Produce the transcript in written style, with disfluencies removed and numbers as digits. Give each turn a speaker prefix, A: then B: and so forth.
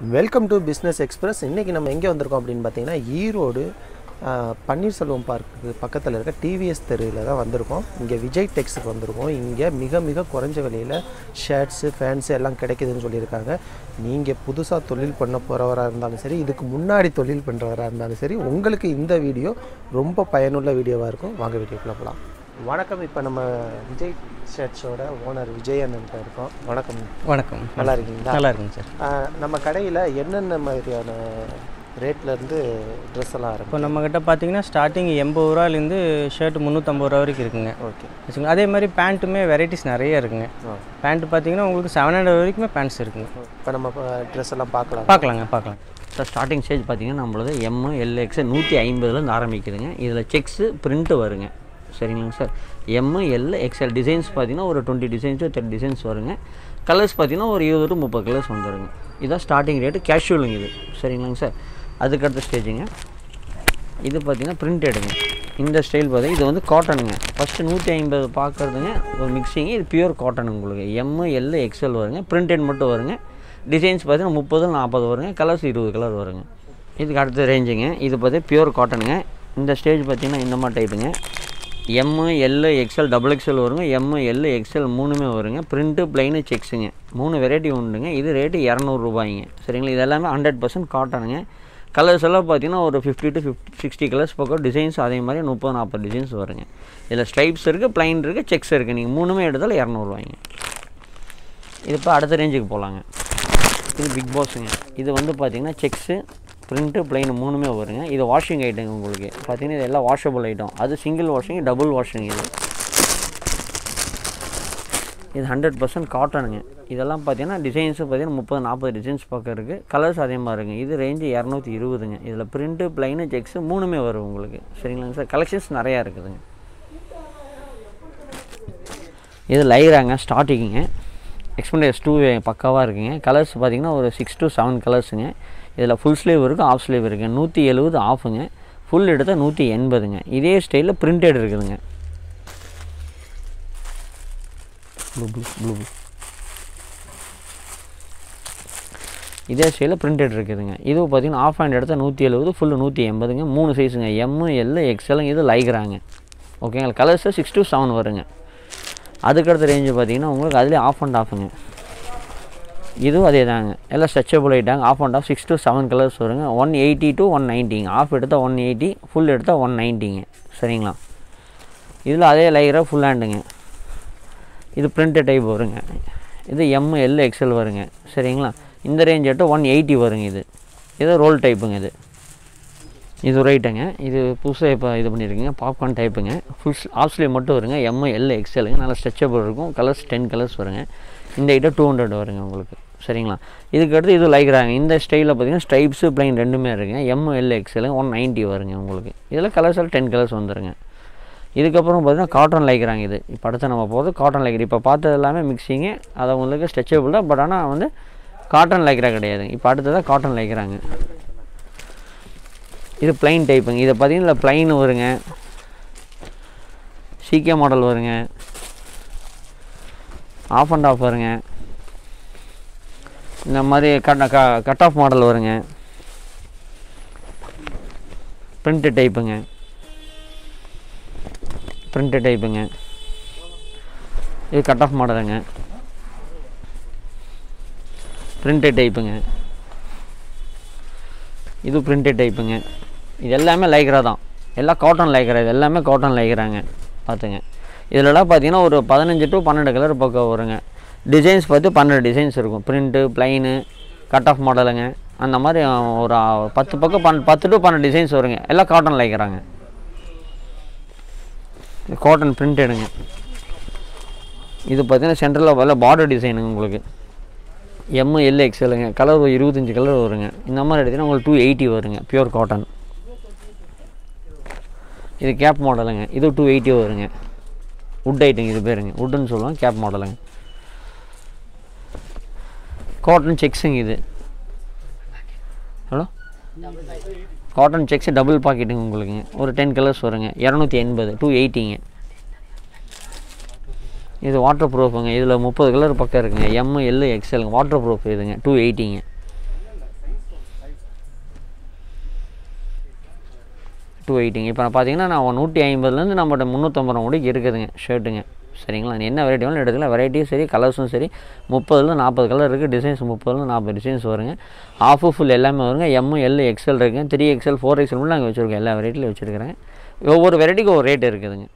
A: Welcome to business express. இன்றைக்கி நம்ம எங்கே வந்திருக்கோம் அப்படின்னு பார்த்தீங்கன்னா, ஈரோடு பன்னீர்செல்வம் பார்க்கு பக்கத்தில் இருக்க டிவிஎஸ் தெருவில் தான் வந்திருக்கோம். இங்கே விஜய் டெக்ஸுக்கு வந்திருக்கோம். இங்கே மிக மிக குறைஞ்ச விலையில் ஷர்ட்ஸு ஃபேன்ஸு எல்லாம் கிடைக்குதுன்னு சொல்லியிருக்காங்க. நீங்கள் புதுசாக தொழில் பண்ண போகிறவராக இருந்தாலும் சரி, இதுக்கு முன்னாடி தொழில் பண்ணுறவராக இருந்தாலும் சரி, உங்களுக்கு இந்த வீடியோ ரொம்ப பயனுள்ள வீடியோவாக இருக்கும். வாங்க வீடியோக்குள்ள போகலாம். வணக்கம். இப்போ நம்ம விஜய் ஷர்ட்ஸோட ஓனர் விஜய் அண்ணன்ட்ட இருக்கோம். வணக்கம்.
B: வணக்கம்.
A: நல்லா இருக்கீங்களா?
B: நல்லா இருக்குங்க சார்.
A: நம்ம கடையில் என்னென்ன மாதிரியான ரேட்லேருந்து ட்ரெஸ் எல்லாம் இருக்கும்?
B: இப்போ நம்மக்கிட்ட பார்த்தீங்கன்னா ஸ்டார்டிங் 80 ரூபாலேருந்து ஷர்ட் 350 ரூபா வரைக்கும் இருக்குங்க.
A: ஓகே.
B: வச்சுக்கோங்க. அதே மாதிரி பேண்ட்டுமே வெரைட்டிஸ் நிறைய இருக்குங்க. பேண்ட்டு பார்த்தீங்கன்னா உங்களுக்கு 700 வரைக்குமே பேண்ட்ஸ் இருக்குங்க.
A: இப்போ நம்ம ட்ரெஸ் எல்லாம்
B: பார்க்கலாம்.
C: சார் ஸ்டார்டிங் ஸ்டேஜ் பார்த்தீங்கன்னா நம்மளது எம் எல்எக்ஸ் 150லேருந்து ஆரம்பிக்குதுங்க. இதில் செக்ஸு பிரிண்ட்டு வருங்க. சரிங்களாங்க sir. M L XL designs பார்த்தீங்கன்னா ஒரு 20 டிசைன்ஸ் 30 டிசைன்ஸ் வருங்க. கலர்ஸ் பார்த்தீங்கன்னா ஒரு 20 to 30 கலர்ஸ் வந்துடுங்க. இதுதான் ஸ்டார்டிங் ரேட்டு. கேஷுவலுங்க இது. சரிங்களாங்க சார். அதுக்கடுத்த ஸ்டேஜுங்க இது பார்த்தீங்கன்னா பிரிண்டடுங்க. இந்த ஸ்டைல் பார்த்தீங்கன்னா இது வந்து காட்டனுங்க. ஃபஸ்ட்டு 150 பார்க்குறதுங்க ஒரு மிக்சிங்கு. இது பியூர் காட்டன் உங்களுக்கு. எம் எல் எக்ஸ்எல் வருங்க. பிரிண்டட் மட்டும் வருங்க. டிசைன்ஸ் பார்த்தீங்கன்னா 30 40 வருங்க. கலர்ஸ் 20 கலர் வருங்க. இதுக்கு அடுத்த ரேஞ்சுங்க இது பார்த்தீங்கன்னா பியூர் காட்டனுங்க. இந்த ஸ்டேஜ் பார்த்தீங்கன்னா இந்த மாதிரி டைப்புங்க. M L XL double XL வருங்க. எம் எல் எக்ஸ்எல் மூணுமே வருங்க. Print plain செக்ஸுங்க. 3 வெரைட்டி உண்டுங்க. இது ரேட்டு 200 ரூபாய்ங்க. சரிங்களா. இது எல்லாமே 100% காட்டனுங்க. கலர்ஸ் எல்லாம் பார்த்தீங்கன்னா ஒரு 50 to 60 கலர்ஸ் பக்கம். டிசைன்ஸ் அதே மாதிரி 30 40 டிசைன்ஸ் வருங்க. இதில் ஸ்ட்ரைப்ஸ் இருக்குது, ப்ளைன் இருக்குது, செக்ஸ் இருக்குது. நீங்கள் மூணுமே எடுத்தாலும் 200 ரூபாய்ங்க. இது இப்போ அடுத்த ரேஞ்சுக்கு போகலாங்க. இது பிக் பாஸுங்க. இது வந்து பார்த்தீங்கன்னா செக்ஸு பிரிண்ட்டு ப்ளைன் மூணுமே வருங்க. இது வாஷிங் ஐட்டங்க உங்களுக்கு. பார்த்தீங்கன்னா இது எல்லாம் வாஷபிள் ஐட்டம். அது சிங்கிள் வாஷிங், டபுள் வாஷிங். இது 100% காட்டனுங்க. இதெல்லாம் பார்த்தீங்கன்னா டிசைன்ஸு பார்த்தீங்கன்னா 30 40 டிசைன்ஸ் பக்கம் இருக்குது. கலர்ஸ் அதே மாதிரி இருக்குங்க. இது ரேஞ்சு 220ங்க. இதில் பிரிண்ட்டு ப்ளைனு செக்ஸு மூணுமே வரும் உங்களுக்கு. சரிங்களாங்க சார். கலெக்ஷன்ஸ் நிறையா இருக்குதுங்க. இது லைராங்க ஸ்டார்டிங்குங்க. எக்ஸ்பெண்டர்ஸ் 2 பக்காவாக இருக்குங்க. கலர்ஸ் பார்த்திங்கன்னா ஒரு 6 to 7 கலர்ஸுங்க. இதில் ஃபுல் ஸ்லீவ் இருக்குது, ஆஃப் ஸ்லீவ் இருக்குது. 170 ஆஃபுங்க. ஃபுல் எடுத்தால் 180ங்க. இதே ஸ்டைலில் பிரிண்டட் இருக்குதுங்க. ப்ளூ இதே ஸ்டைலில் பிரிண்டட் இருக்குதுங்க. இதுவும் பார்த்திங்கன்னா ஆஃப் ஹேண்ட் எடுத்தால் 170, ஃபுல்லு 180ங்க. 3 சைஸுங்க. M L XL. இது லைக்ராங்க. ஓகேங்களா. கலர்ஸு 6 to 7 வருங்க. அதுக்கடுத்த ரேஞ்சு பார்த்திங்கன்னா உங்களுக்கு அதுலேயே ஆஃப் அண்ட் ஆஃபுங்க. இதுவும் அதே தாங்க. எல்லாம் ஸ்ட்ரெச்சபிள் ஆகிட்டாங்க. Half and half 6 to 7 colours வருங்க. 180 to 190ங்க. ஆஃப் எடுத்தால் 180, ஃபுல் எடுத்தால் 190ங்க. சரிங்களா. இதில் அதே லைராக ஃபுல் ஹேண்டுங்க. இது பிரிண்டட் டைப் வருங்க. இது எம் எல் எக்ஸ்எல் வருங்க. சரிங்களா. இந்த ரேஞ்ச் எடுத்தால் 180 வருங்க. இது ரோல் டைப்புங்க. இது ரைட்டுங்க. இது புதுசாக இப்போ இது பண்ணியிருக்கீங்க. பாப்கார்ன் டைப்புங்க. ஃபுல் ஆஃப் ஸ்லீவ் மட்டும் வருங்க. எம் எல் எக்ஸ்எலுங்க. நல்லா ஸ்ட்ரெச்சபிள் இருக்கும். கலர்ஸ் 10 கலர்ஸ் வருங்க. இந்த ஐட்டம் 200 வருங்க உங்களுக்கு. சரிங்களா. இதுக்கடுத்து இது லைக்ராங்க. இந்த ஸ்டைலில் பார்த்தீங்கன்னா ஸ்ட்ரைப்ஸு ப்ளைன் ரெண்டுமே இருக்குங்க. M L எக்ஸ்எலுங்க. 190 வருங்க உங்களுக்கு. இதில் கலர்ஸ் எல்லாம் 10 கலர்ஸ் வந்துடுங்க. இதுக்கப்புறம் பார்த்தீங்கன்னா காட்டன் லைக்ராங்க. இது இப்போ அடுத்து நம்ம போகிறது காட்டன் லைக்ரா. இப்போ பார்த்தது எல்லாமே மிக்சிங்கு. அதை உங்களுக்கு ஸ்ட்ரெச்சபிள் தான். பட் ஆனால் வந்து காட்டன் லைக்ரா கிடையாதுங்க. இப்போ அடுத்ததான் காட்டன் லைக்ராங்க. இது ப்ளைன் டைப்புங்க. இதை பார்த்தீங்கன்னா ப்ளைன் வருங்க. சிகே மாடல் வருங்க. ஆஃப் அண்ட் ஆஃப் வருங்க. இந்த மாதிரி கட் ஆஃப் மாடல் வருங்க. பிரிண்ட்டு டைப்புங்க. இது கட் ஆஃப் மாடலுங்க. பிரிண்டட் டைப்புங்க. இது பிரிண்டட் டைப்புங்க. இது எல்லாமே லைக்ரா தான். எல்லாம் காட்டன் லைக்ரா. இது எல்லாமே காட்டன் லைக்ராங்க. பார்த்துங்க. இதிலலாம் பார்த்தீங்கன்னா ஒரு 15 to 12 கலர் பக்கம் வருங்க. டிசைன்ஸ் பார்த்து 12 டிசைன்ஸ் இருக்கும். பிரிண்ட்டு ப்ளைனு கட் ஆஃப் மாடலுங்க. அந்த மாதிரி ஒரு 10 பக்கம் 10 to 12 டிசைன்ஸ் வருங்க. எல்லாம் காட்டன் லைக்ராங்க. காட்டன் பிரிண்டடுங்க. இது பார்த்தீங்கன்னா சென்ட்ரலில் வரல பார்டர் டிசைனுங்க உங்களுக்கு. M L எக்ஸ்எலுங்க. கலர் ஒரு 25 கலர் வருங்க. இந்த மாதிரி எடுத்திங்கன்னா உங்களுக்கு 280 வருங்க. Pure cotton. இது கேப் மாடலுங்க. இது 280 வருங்க. வுட் ஐட்டுங்க. இது பேருங்க வுட்டுன்னு சொல்லுவாங்க. கேப் மாடலுங்க. காட்டன் செக்ஸுங்க. இது ஹலோ காட்டன் செக்ஸு டபுள் பாக்கெட்டுங்க உங்களுக்குங்க. ஒரு 10 கலர்ஸ் வருங்க. 280 280ங்க. இது வாட்டர் ப்ரூஃபுங்க. இதில் 30 கலர் பக்கம் இருக்குங்க. எம் எல் எக்ஸ்எல்ங்க. வாட்டர் ப்ரூஃப் இதுங்க. 280ங்க. 280ங்க. இப்போ நான் பார்த்தீங்கன்னா நான் 150லேருந்து நம்மகிட்ட 350 முடிக்கு இருக்குதுங்க ஷர்ட்டுங்க. சரிங்களா, என்ன வெரைட்டி வேணும் எடுத்துக்கலாம். வெரைட்டியும் சரி கலர்ஸும் சரி 30லேருந்து 40 கலர் இருக்குது. டிசைன்ஸ் 30லேருந்து 40 டிசைன்ஸ் வருங்க. ஆஃப் ஃபுல் எல்லாமே வருங்க. எம்மு எல் எக்ஸ்எல் இருக்குங்க. 3XL 4XL மட்டும் நாங்கள் வச்சுருக்கோம். எல்லா வெரைட்டிலையும் வச்சுருக்கிறேன். ஒவ்வொரு வெரைட்டிக்கு ஒரு ரேட் இருக்குதுங்க.